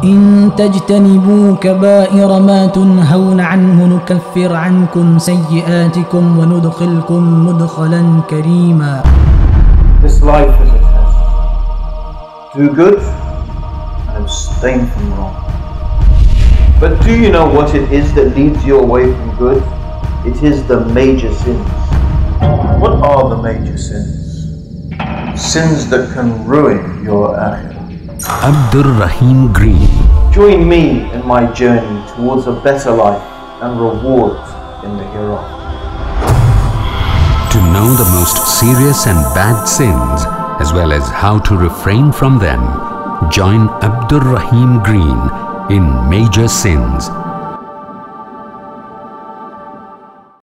إن تجتنبوا كبائر ما تنهون عنه نكفر عنكم سيئاتكم وندخلكم مدخلا كريما. This life is a test. Do good and abstain from wrong. But do you know what it is that leads you away from good? It is the major sins. What are the major sins? Sins that can ruin your akhirah. Abdur Rahim Green. Join me in my journey towards a better life and rewards in the hereafter. To know the most serious and bad sins, as well as how to refrain from them, join Abdur Rahim Green in Major Sins.